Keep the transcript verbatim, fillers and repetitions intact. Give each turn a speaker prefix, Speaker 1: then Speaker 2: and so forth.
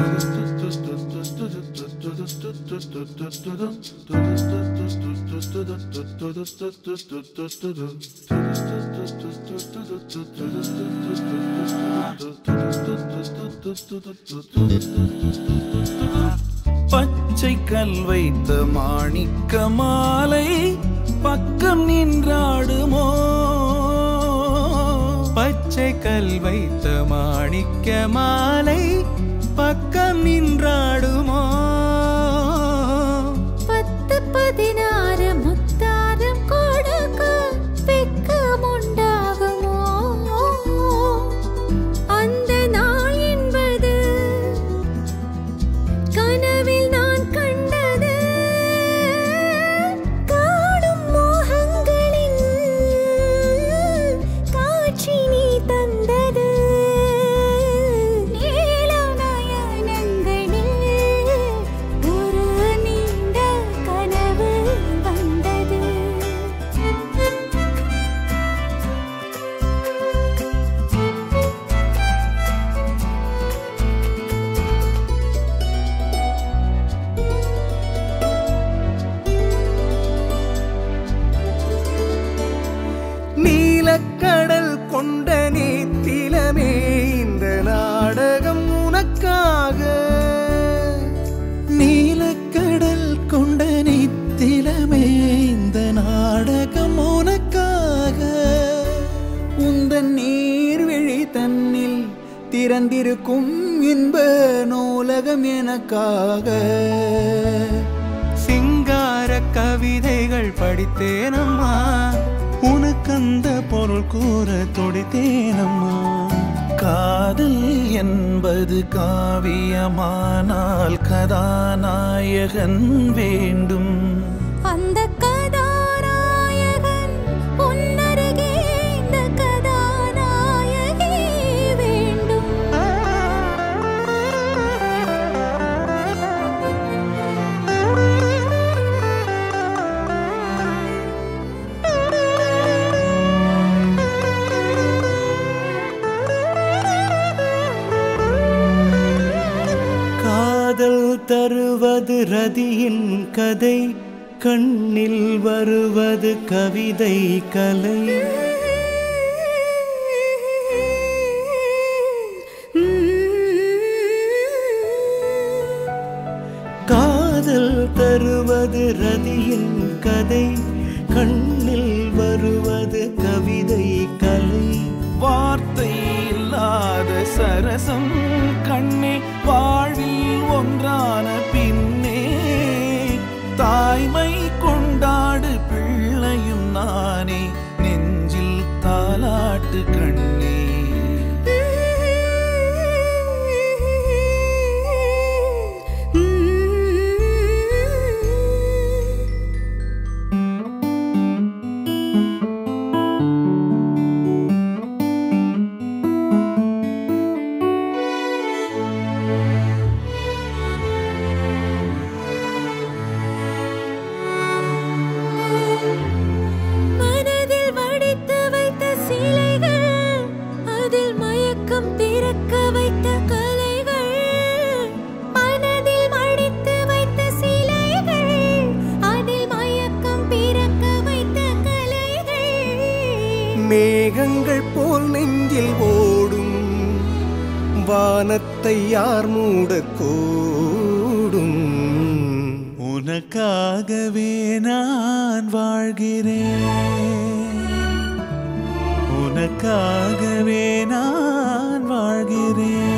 Speaker 1: பச்சை கல் வைத்த மாணிக்க மாலை பக்கம் நின்றாடுமோ
Speaker 2: பச்சை கல் வைத்த மாணிக்க மாலை பக்கம் நின்றாடுமோ
Speaker 3: பத்து பதினாறு முத்தாரம் கொடுக்க வெக்கம் உண்டாகுமோ அந்த நாள் என்பது கனவில் நான் கண்டது காடும் மோகங்களின் காட்சி நீ தந்தது
Speaker 2: கடல் கொண்ட நேத்திலமே இந்த நாடகம் உனக்காக நீலக்கடல் கொண்ட நேத்திலமே இந்த நாடகம் உனக்காக உந்தன் நீர்விழி தன்னில் திறந்திருக்கும் இன்ப நூலகம் எனக்காக சிங்கார கவிதைகள் படித்தேனம்மா உனக்கந்த பொருள் கூற தொடித்தேனம்மா
Speaker 1: காதல் என்பது காவியமானால் கதாநாயகன் வேண்டும்
Speaker 3: அந்த கதாநாயகன் உன்னருகே இந்த கதாநாயகி வேண்டும்
Speaker 2: தருவது ரதியின் கதை கண்ணில் வருவது கவிதை கலை காதல் தருவது ரதியின் கதை கண்ணில் வருவது கவிதை கலை
Speaker 1: வார்த்தை இல்லாத சரசம் கண்ணே வாழ்வில் ஒன்றான பின்னே தாய்மை கொண்டாடு பிள்ளையும் நானே நெஞ்சில் தாலாட்டு கண்ணே
Speaker 2: மேகங்கள் போல் நெஞ்சில் ஓடும் வானத்தை யார் மூடக்கூடும் உனக்காகவே நான் வாழ்கிறேன் உனக்காகவே நான் வாழ்கிறேன்